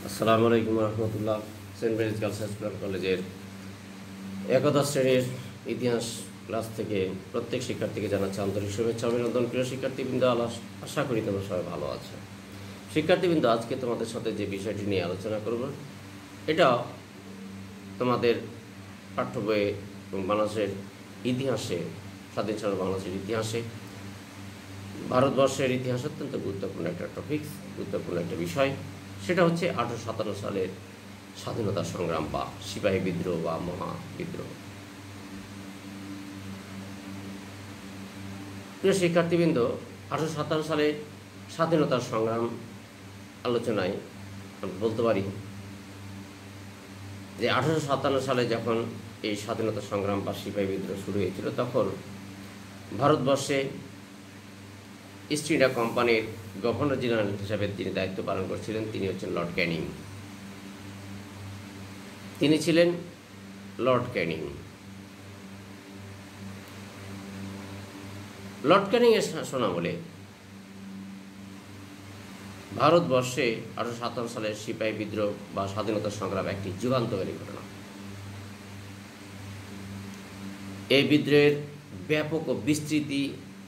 আসসালামু আলাইকুম রহমতুল্লাহ। Saint Mary's Girls High School কলেজের একাদশ শ্রেণীর ইতিহাস ক্লাস থেকে প্রত্যেক শিক্ষার্থীকে জানাচ্ছি আন্তরিক শুভেচ্ছা অভিনন্দন। প্রিয় শিক্ষার্থীবৃন্দ, আশা করি তোমরা সবাই ভালো আছো। শিক্ষার্থীবৃন্দ, আজকে তোমাদের সাথে যে বিষয়টি নিয়ে আলোচনা করব, এটা তোমাদের পাঠ্য বইয়ে এবং বাংলাদেশের ইতিহাসে, স্বাধীন স্বাধীন বাংলাদেশের ইতিহাসে, ভারতবর্ষের ইতিহাস অত্যন্ত গুরুত্বপূর্ণ একটা টপিকস, গুরুত্বপূর্ণ একটা বিষয়। সেটা হচ্ছে 1857 সালের স্বাধীনতা সংগ্রাম বা সিপাহী বিদ্রোহ বা মহাবিদ্রোহ। প্রিয় শিক্ষার্থীবৃন্দ, 1857 সালে স্বাধীনতার সংগ্রাম আলোচনায় আমি বলতে পারি যে 1857 সালে যখন এই স্বাধীনতা সংগ্রাম বা সিপাহী বিদ্রোহ শুরু হয়েছিল, তখন ভারতবর্ষে ইস্ট ইন্ডিয়া কোম্পানির গভর্নর জেনারেল হিসাবে যিনি দায়িত্ব পালন করছিলেন, তিনি হচ্ছেন লর্ড ক্যানিং। তিনি ছিলেন লর্ড ক্যানিং। লর্ড ক্যানিংয়ের শাসনামলে ভারতবর্ষে 1857 সালের সিপাহী বিদ্রোহ বা স্বাধীনতা সংগ্রাম একটি যুগান্তকারী ঘটনা। এই বিদ্রোহের ব্যাপক ও বিস্তৃতি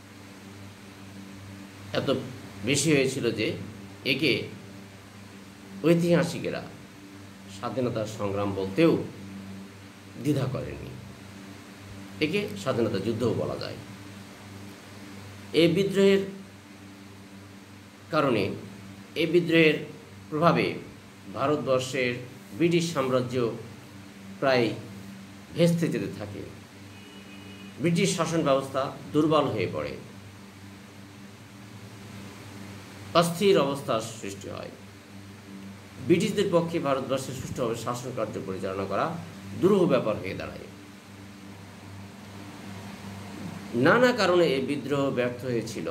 এত বেশি হয়েছিল যে একে ঐতিহাসিকেরা স্বাধীনতার সংগ্রাম বলতেও দ্বিধা করেননি। একে স্বাধীনতা যুদ্ধও বলা যায়। এই বিদ্রোহের কারণে, এই বিদ্রোহের প্রভাবে ভারতবর্ষের ব্রিটিশ সাম্রাজ্য প্রায় ভেস্তে যেতে থাকে। ব্রিটিশ শাসন ব্যবস্থা দুর্বল হয়ে পড়ে, অস্থির অবস্থার সৃষ্টি হয়। ব্রিটিশদের পক্ষে ভারতবর্ষে সুষ্ঠুভাবে শাসন কার্য পরিচালনা করা দুরূহ ব্যাপার হয়ে দাঁড়ায়। নানা কারণে এই বিদ্রোহ ব্যর্থ হয়েছিল।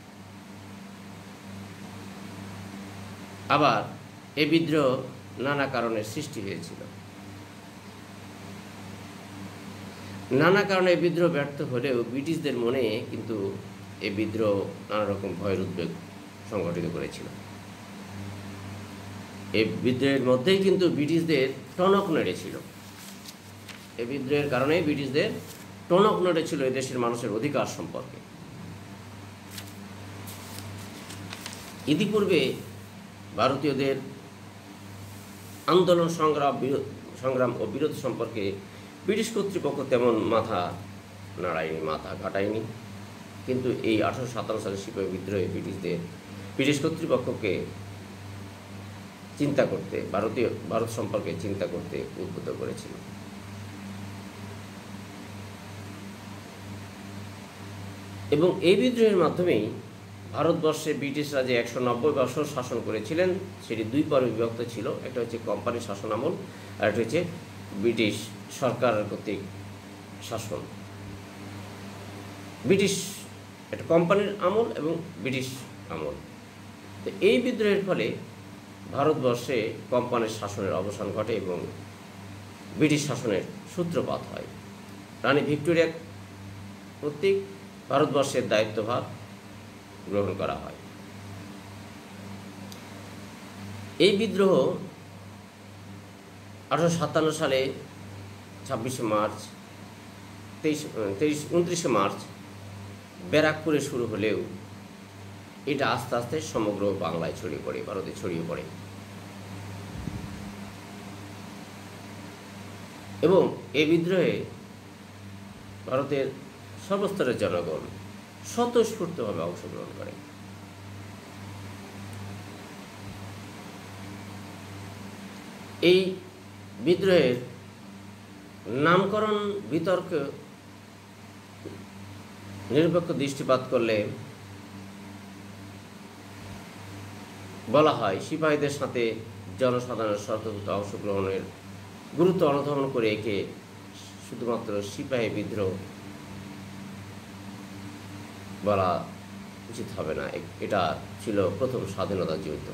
আবার এই বিদ্রোহ নানা কারণে সৃষ্টি হয়েছিল। নানা কারণে এই বিদ্রোহ ব্যর্থ হলেও ব্রিটিশদের মনে কিন্তু এই বিদ্রোহ নানা রকম ভয়ের উদ্বেগ সংগঠিত করেছিল। এই বিদ্রোহের মধ্যেই কিন্তু ব্রিটিশদের টনক নড়েছিল। এই বিদ্রোহের কারণেই ব্রিটিশদের টনক নড়েছিল এই দেশের মানুষের অধিকার সম্পর্কে। ইতিপূর্বে ভারতীয়দের আন্দোলন সংগ্রাম ও বিরোধ সম্পর্কে ব্রিটিশ কর্তৃপক্ষ তেমন মাথা নাড়ায়নি, মাথা ঘাটায়নি। কিন্তু এই 1857 সালের সিপাহী বিদ্রোহে ব্রিটিশ কর্তৃপক্ষকে চিন্তা করতে, ভারত সম্পর্কে চিন্তা করতে উদ্বুদ্ধ করেছিল। এবং এই বিদ্রোহের মাধ্যমেই ভারতবর্ষে ব্রিটিশরা যে 190 বছর শাসন করেছিলেন, সেটি দুই পর্বে বিভক্ত ছিল। একটা হচ্ছে কোম্পানির শাসন আমল, আর একটা হচ্ছে ব্রিটিশ সরকার কর্তৃক শাসন। ব্রিটিশ, একটা কোম্পানির আমল এবং ব্রিটিশ আমল। তো এই বিদ্রোহের ফলে ভারতবর্ষে কোম্পানির শাসনের অবসান ঘটে এবং ব্রিটিশ শাসনের সূত্রপাত হয়। রানী ভিক্টোরিয়া কর্তৃক ভারতবর্ষের দায়িত্বভার গ্রহণ করা হয়। এই বিদ্রোহ 1857 সালে 29শে মার্চ ব্যারাকপুরে শুরু হলেও এটা আস্তে আস্তে সমগ্র বাংলায় ছড়িয়ে পড়ে, ভারতে ছড়িয়ে পড়ে। এবং এই বিদ্রোহে ভারতের সর্বস্তরের জনগণ স্বতঃস্ফূর্তভাবে অংশগ্রহণ করে। এই বিদ্রোহের নামকরণ বিতর্ক নিরপেক্ষ দৃষ্টিপাত করলে বলা হয়, সিপাহীদের সাথে জনসাধারণের স্বতঃস্ফূর্ত অংশগ্রহণের গুরুত্ব অনুধাবন করে একে শুধুমাত্র সিপাহী বিদ্রোহ বলা উচিত হবে না। এটা ছিল প্রথম স্বাধীনতা যুদ্ধ।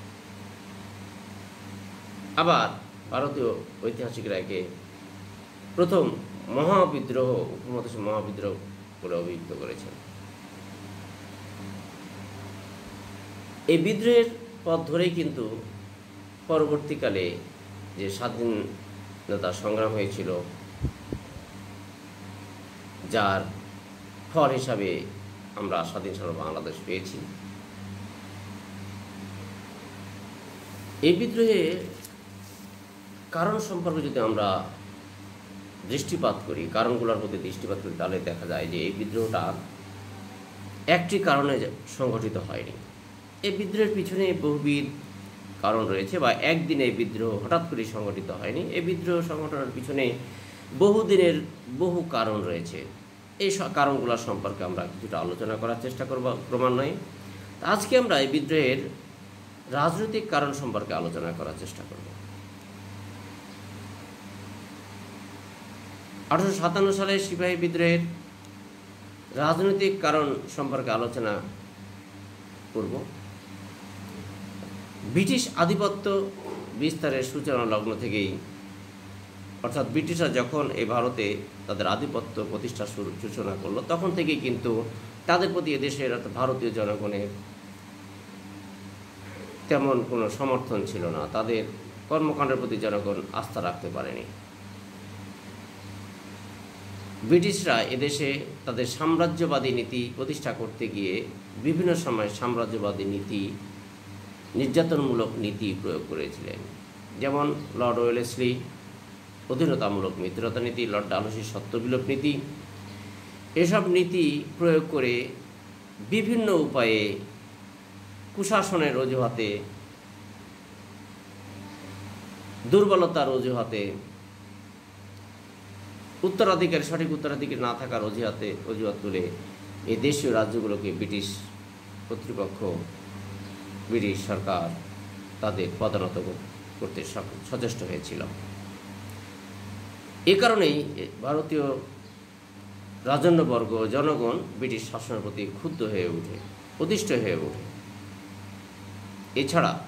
আবার ভারতীয় ঐতিহাসিকরা একে প্রথম মহাবিদ্রোহ, উপমহাদেশের মহাবিদ্রোহ বলে অভিহিত করেছেন। এই বিদ্রোহের পথ ধরেই কিন্তু পরবর্তীকালে যে স্বাধীনতা সংগ্রাম হয়েছিল, যার ফল হিসাবে আমরা স্বাধীন বাংলাদেশ পেয়েছি। এই বিদ্রোহের কারণ সম্পর্কে যদি আমরা দৃষ্টিপাত করি, কারণগুলোর প্রতি দৃষ্টিপাত করি, তাহলে দেখা যায় যে এই বিদ্রোহটা একটি কারণে সংগঠিত হয়নি। এই বিদ্রোহের পিছনে বহুবিধ কারণ রয়েছে, বা একদিনে এই বিদ্রোহ হঠাৎ করে সংগঠিত হয়নি। এই বিদ্রোহ সংগঠনের পিছনে বহুদিনের বহু কারণ রয়েছে। এই কারণগুলো সম্পর্কে আমরা কিছুটা আলোচনা করার চেষ্টা করব ক্রমান্বয়ে। আজকে আমরা এই বিদ্রোহের রাজনৈতিক কারণ সম্পর্কে আলোচনা করার চেষ্টা করব। 1857 সালে সিপাহী বিদ্রোহের রাজনৈতিক কারণ সম্পর্কে আলোচনা করব। ব্রিটিশ আধিপত্য বিস্তারের সূচনা লগ্ন থেকেই, অর্থাৎ ব্রিটিশরা যখন এই ভারতে তাদের আধিপত্য প্রতিষ্ঠার সূচনা করলো, তখন থেকেই কিন্তু তাদের প্রতি এদেশের অর্থাৎ ভারতীয় জনগণের তেমন কোনো সমর্থন ছিল না। তাদের কর্মকাণ্ডের প্রতি জনগণ আস্থা রাখতে পারেনি। ব্রিটিশরা এদেশে তাদের সাম্রাজ্যবাদী নীতি প্রতিষ্ঠা করতে গিয়ে বিভিন্ন সময় সাম্রাজ্যবাদী নীতি, নির্যাতনমূলক নীতি প্রয়োগ করেছিলেন। যেমন লর্ড ওয়েলেসলি অধীনতামূলক মিত্রতা নীতি, লর্ড ডালহৌসি সত্যবিলোপ নীতি, এসব নীতি প্রয়োগ করে বিভিন্ন উপায়ে কুশাসনের অজুহাতে, দুর্বলতার অজুহাতে, সঠিক উত্তরাধিকার না থাকার অজুহাত তুলে এই দেশীয় রাজ্যগুলোকে ব্রিটিশ কর্তৃপক্ষ, ব্রিটিশ সরকার তাদের পদানত করতে সচেষ্ট হয়েছিল। এ কারণেই ভারতীয় রাজন্যবর্গ, জনগণ ব্রিটিশ শাসনের প্রতি ক্ষুব্ধ হয়ে ওঠে, অতিষ্ঠ হয়ে ওঠে। এছাড়া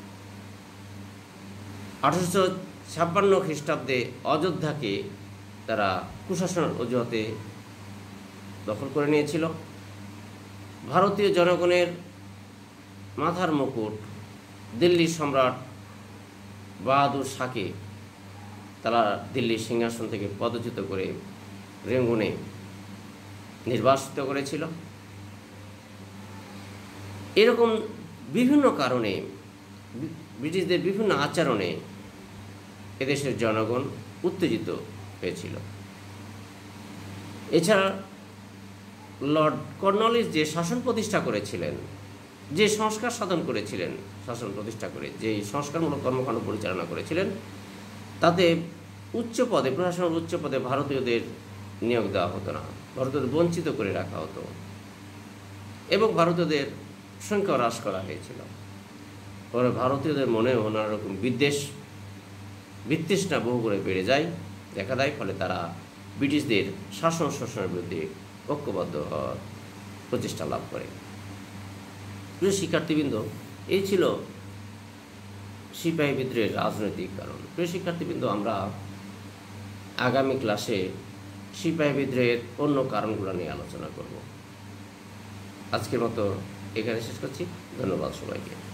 1856 খ্রিস্টাব্দে অযোধ্যাকে তারা কুশাসনের অজুহাতে দখল করে নিয়েছিল। ভারতীয় জনগণের মাথার মুকুট দিল্লির সম্রাট বাহাদুর শাহকে তারা দিল্লির সিংহাসন থেকে পদচ্যুত করে রেঙ্গুনে নির্বাসিত করেছিল। এরকম বিভিন্ন কারণে, ব্রিটিশদের বিভিন্ন আচরণে এদেশের জনগণ উত্তেজিত হয়েছিল। এছাড়া লর্ড কর্নওয়ালিস যে শাসন প্রতিষ্ঠা করেছিলেন, যে সংস্কার সাধন করেছিলেন, শাসন প্রতিষ্ঠা করে যে সংস্কারমূলক কর্মকাণ্ড পরিচালনা করেছিলেন, তাতে উচ্চ পদে, প্রশাসনের উচ্চ পদে ভারতীয়দের নিয়োগ দেওয়া হতো না, ভারতীয়দের বঞ্চিত করে রাখা হতো এবং ভারতীয়দের সংখ্যা হ্রাস করা হয়েছিল। পরে ভারতীয়দের মনেও নানা রকম বিতৃষ্ণা বহু করে বেড়ে যায়, দেখা দেয়। ফলে তারা ব্রিটিশদের শাসন শোষণের বিরুদ্ধে ঐক্যবদ্ধ হওয়ার প্রচেষ্টা লাভ করে। প্রিয় শিক্ষার্থীবৃন্দ, এই ছিল সিপাহী বিদ্রোহের রাজনৈতিক কারণ। প্রিয় শিক্ষার্থীবৃন্দ, আমরা আগামী ক্লাসে সিপাহী বিদ্রোহের অন্য কারণগুলো নিয়ে আলোচনা করব। আজকের মতো এখানে শেষ করছি। ধন্যবাদ সবাইকে।